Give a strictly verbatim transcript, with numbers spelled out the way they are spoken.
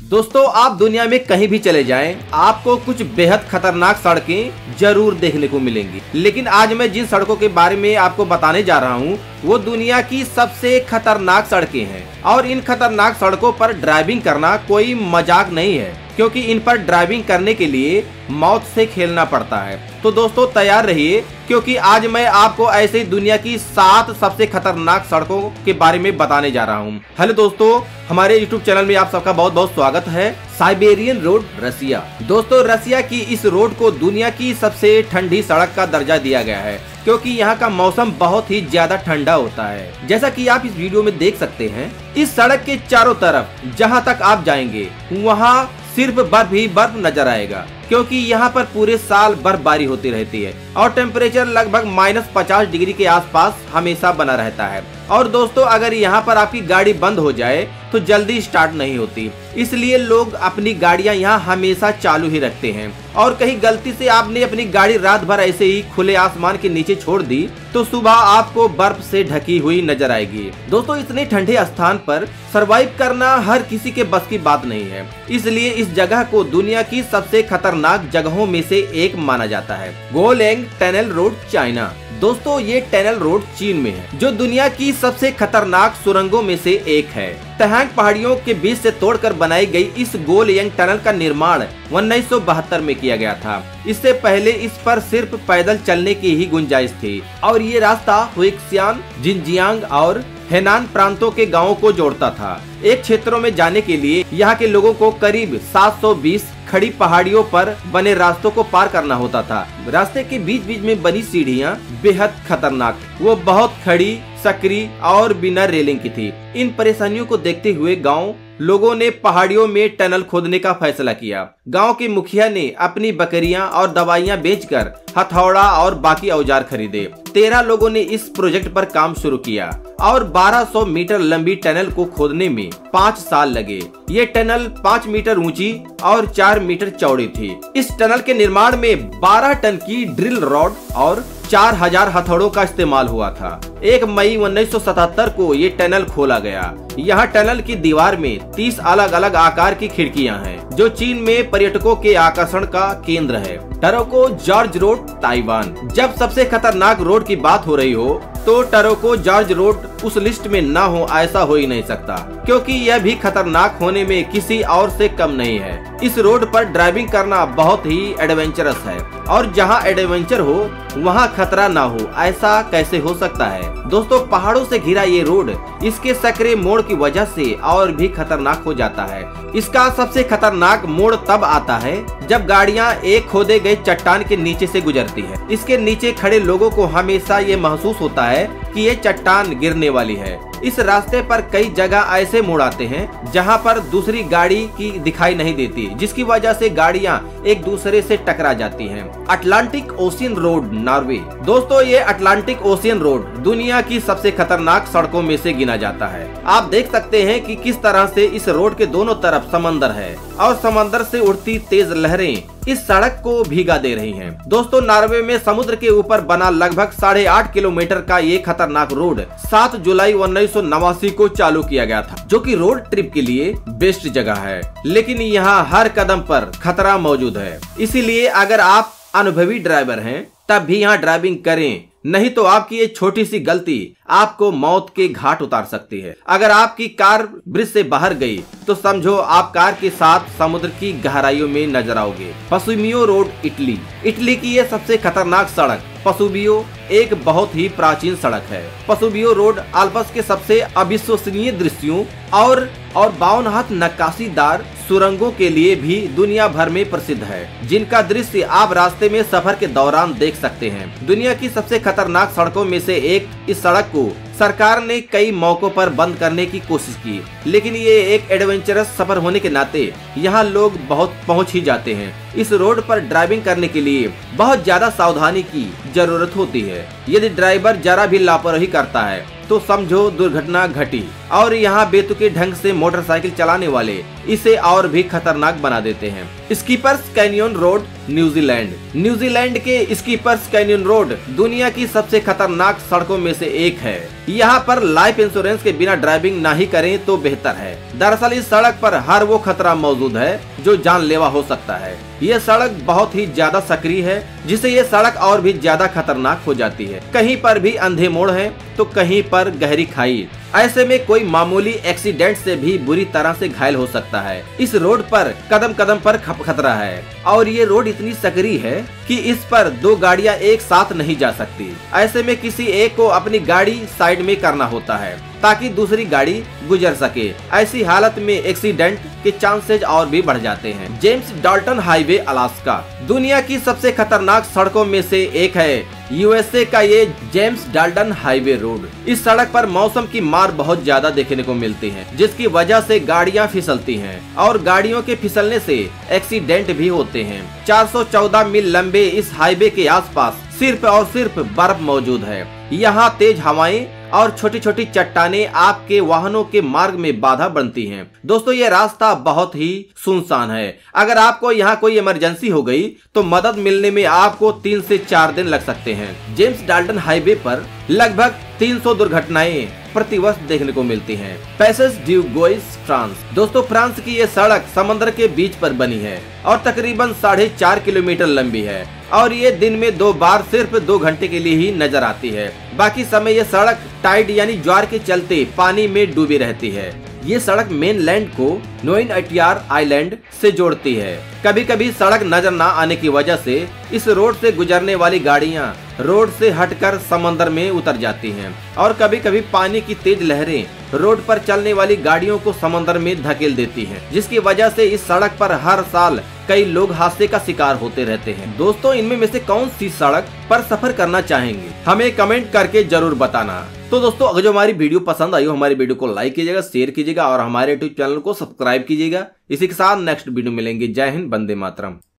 दोस्तों आप दुनिया में कहीं भी चले जाएं, आपको कुछ बेहद खतरनाक सड़कें जरूर देखने को मिलेंगी। लेकिन आज मैं जिन सड़कों के बारे में आपको बताने जा रहा हूं, वो दुनिया की सबसे खतरनाक सड़कें हैं। और इन खतरनाक सड़कों पर ड्राइविंग करना कोई मजाक नहीं है, क्योंकि इन पर ड्राइविंग करने के लिए मौत से खेलना पड़ता है। तो दोस्तों तैयार रहिए, क्योंकि आज मैं आपको ऐसे ही दुनिया की सात सबसे खतरनाक सड़कों के बारे में बताने जा रहा हूँ। हेलो दोस्तों, हमारे यूट्यूब चैनल में आप सबका बहुत बहुत स्वागत है। Siberian road Russia. दोस्तों रसिया की इस रोड को दुनिया की सबसे ठंडी सड़क का दर्जा दिया गया है, क्योंकि यहाँ का मौसम बहुत ही ज्यादा ठंडा होता है। जैसा कि आप इस वीडियो में देख सकते हैं, इस सड़क के चारों तरफ जहाँ तक आप जाएंगे वहाँ सिर्फ बर्फ ही बर्फ नजर आएगा, क्योंकि यहाँ पर पूरे साल बर्फबारी होती रहती है और टेम्परेचर लगभग माइनस पचास डिग्री के आसपास हमेशा बना रहता है। और दोस्तों अगर यहाँ पर आपकी गाड़ी बंद हो जाए तो जल्दी स्टार्ट नहीं होती, इसलिए लोग अपनी गाड़ियाँ यहाँ हमेशा चालू ही रखते हैं। और कहीं गलती से आपने अपनी गाड़ी रात भर ऐसे ही खुले आसमान के नीचे छोड़ दी तो सुबह आपको बर्फ से ढकी हुई नजर आएगी। दोस्तों इतने ठंडे स्थान पर सरवाइव करना हर किसी के बस की बात नहीं है, इसलिए इस जगह को दुनिया की सबसे खतरनाक जगहों में से एक माना जाता है। Guoliang tunnel road China. दोस्तों ये टनल रोड चीन में है, जो दुनिया की सबसे खतरनाक सुरंगों में से एक है। तहांग पहाड़ियों के बीच से तोड़कर बनाई गई इस गोलेंग टनल का निर्माण उन्नीस सौ बहत्तर में किया गया था। इससे पहले इस पर सिर्फ पैदल चलने की ही गुंजाइश थी और ये रास्ता हुइक्सियान, जिनजियांग और हेनान प्रांतों के गांवों को जोड़ता था। एक क्षेत्रों में जाने के लिए यहाँ के लोगों को करीब सात सौ बीस खड़ी पहाड़ियों पर बने रास्तों को पार करना होता था। रास्ते के बीच बीच में बनी सीढ़ियाँ बेहद खतरनाक, वो बहुत खड़ी, सकरी और बिना रेलिंग की थी। इन परेशानियों को देखते हुए गांव लोगों ने पहाड़ियों में टनल खोदने का फैसला किया। गांव के मुखिया ने अपनी बकरियां और दवाइयां बेचकर हथौड़ा और बाकी औजार खरीदे। तेरह लोगों ने इस प्रोजेक्ट पर काम शुरू किया और बारह सौ मीटर लंबी टनल को खोदने में पाँच साल लगे। ये टनल पाँच मीटर ऊंची और चार मीटर चौड़ी थी। इस टनल के निर्माण में बारह टन की ड्रिल रॉड और चार हजार हथौड़ों का इस्तेमाल हुआ था। एक मई उन्नीस सौ सतहत्तर को ये टनल खोला गया। यहाँ टनल की दीवार में तीस अलग अलग आकार की खिड़कियाँ हैं, जो चीन में पर्यटकों के आकर्षण का केंद्र है। Taroko gorge road Taiwan. जब सबसे खतरनाक रोड की बात हो रही हो तो टरोको जॉर्ज रोड उस लिस्ट में ना हो ऐसा हो ही नहीं सकता, क्योंकि यह भी खतरनाक होने में किसी और से कम नहीं है। इस रोड पर ड्राइविंग करना बहुत ही एडवेंचरस है, और जहां एडवेंचर हो वहां खतरा ना हो ऐसा कैसे हो सकता है। दोस्तों पहाड़ों से घिरा ये रोड इसके सकरे मोड़ की वजह से और भी खतरनाक हो जाता है। इसका सबसे खतरनाक मोड़ तब आता है जब गाड़ियां एक खोदे गए चट्टान के नीचे से गुजरती है। इसके नीचे खड़े लोगों को हमेशा ये महसूस होता है कि ये चट्टान गिरने वाली है। इस रास्ते पर कई जगह ऐसे मोड़ आते हैं जहां पर दूसरी गाड़ी की दिखाई नहीं देती, जिसकी वजह से गाड़ियां एक दूसरे से टकरा जाती हैं। Atlantic ocean road Norway. दोस्तों ये अटलांटिक ओशियन रोड दुनिया की सबसे खतरनाक सड़कों में से गिना जाता है। आप देख सकते हैं कि किस तरह से इस रोड के दोनों तरफ समंदर है और समंदर से उठती तेज लहरें इस सड़क को भीगा दे रही हैं। दोस्तों नॉर्वे में समुद्र के ऊपर बना लगभग साढ़े आठ किलोमीटर का ये खतरनाक रोड सात जुलाई उन्नीस सौ नवासी को चालू किया गया था, जो कि रोड ट्रिप के लिए बेस्ट जगह है। लेकिन यहाँ हर कदम पर खतरा मौजूद है, इसीलिए अगर आप अनुभवी ड्राइवर हैं तब भी यहाँ ड्राइविंग करें, नहीं तो आपकी ये छोटी सी गलती आपको मौत के घाट उतार सकती है। अगर आपकी कार ब्रिज से बाहर गई तो समझो आप कार के साथ समुद्र की गहराइयों में नजर आओगे। पसुमियो रोड इटली। इटली की ये सबसे खतरनाक सड़क पसुबियो एक बहुत ही प्राचीन सड़क है। पसुबियो रोड आल्प्स के सबसे अविश्वसनीय दृश्यों और और बावन हाथ नक्काशीदार सुरंगों के लिए भी दुनिया भर में प्रसिद्ध है, जिनका दृश्य आप रास्ते में सफर के दौरान देख सकते हैं। दुनिया की सबसे खतरनाक सड़कों में से एक इस सड़क को सरकार ने कई मौकों पर बंद करने की कोशिश की, लेकिन ये एक एडवेंचरस सफर होने के नाते यहाँ लोग बहुत पहुँच ही जाते हैं। इस रोड पर ड्राइविंग करने के लिए बहुत ज्यादा सावधानी की जरूरत होती है। यदि ड्राइवर जरा भी लापरवाही करता है तो समझो दुर्घटना घटी। और यहाँ बेतुके ढंग से मोटरसाइकिल चलाने वाले इसे और भी खतरनाक बना देते हैं। Skippers canyon road New Zealand. New Zealand के स्कीपर्स कैनियन रोड दुनिया की सबसे खतरनाक सड़कों में से एक है। यहाँ पर लाइफ इंश्योरेंस के बिना ड्राइविंग नहीं करें तो बेहतर है। दरअसल इस सड़क पर हर वो खतरा मौजूद है जो जानलेवा हो सकता है। ये सड़क बहुत ही ज्यादा सक्रिय है, जिससे ये सड़क और भी ज्यादा खतरनाक हो जाती है। कहीं पर भी अंधे मोड़ है तो कहीं पर गहरी खाई। ऐसे में कोई मामूली एक्सीडेंट से भी बुरी तरह से घायल हो सकता है। इस रोड पर कदम कदम पर खतरा है और ये रोड इतनी सक्रिय है कि इस पर दो गाड़ियां एक साथ नहीं जा सकती। ऐसे में किसी एक को अपनी गाड़ी साइड में करना होता है ताकि दूसरी गाड़ी गुजर सके। ऐसी हालत में एक्सीडेंट के चांसेस और भी बढ़ जाते हैं। जेम्स डाल्टन हाईवे अलास्का दुनिया की सबसे खतरनाक सड़कों में से एक है। यूएसए का ये जेम्स डाल्टन हाईवे रोड। इस सड़क पर मौसम की मार बहुत ज्यादा देखने को मिलती है, जिसकी वजह से गाड़ियां फिसलती हैं और गाड़ियों के फिसलने से एक्सीडेंट भी होते हैं। चार सौ चौदह मील लंबे इस हाईवे के आसपास सिर्फ और सिर्फ बर्फ मौजूद है। यहाँ तेज हवाएं और छोटी छोटी चट्टानें आपके वाहनों के मार्ग में बाधा बनती हैं। दोस्तों ये रास्ता बहुत ही सुनसान है। अगर आपको यहाँ कोई इमरजेंसी हो गई तो मदद मिलने में आपको तीन से चार दिन लग सकते हैं। जेम्स डाल्टन हाईवे पर लगभग तीन सौ दुर्घटनाएं प्रतिवर्ष देखने को मिलती हैं। Passage du Gois France. दोस्तों फ्रांस की ये सड़क समंदर के बीच पर बनी है और तकरीबन साढ़े चार किलोमीटर लंबी है और ये दिन में दो बार सिर्फ दो घंटे के लिए ही नजर आती है। बाकी समय ये सड़क टाइड यानी ज्वार के चलते पानी में डूबी रहती है। ये सड़क मेनलैंड को नोइनअटियार आइलैंड से जोड़ती है। कभी कभी सड़क नजर न आने की वजह से इस रोड से गुजरने वाली गाड़ियां रोड से हटकर समंदर में उतर जाती हैं और कभी कभी पानी की तेज लहरें रोड पर चलने वाली गाड़ियों को समंदर में धकेल देती हैं, जिसकी वजह से इस सड़क पर हर साल कई लोग हादसे का शिकार होते रहते हैं। दोस्तों इनमें में से कौन सी सड़क पर सफर करना चाहेंगे हमें कमेंट करके जरूर बताना। तो दोस्तों अगर जो हमारी वीडियो पसंद आई हो हमारी वीडियो को लाइक कीजिएगा, शेयर कीजिएगा और हमारे यूट्यूब चैनल को सब्सक्राइब कीजिएगा। इसी के साथ नेक्स्ट वीडियो मिलेंगे। जय हिंद, वंदे मातरम।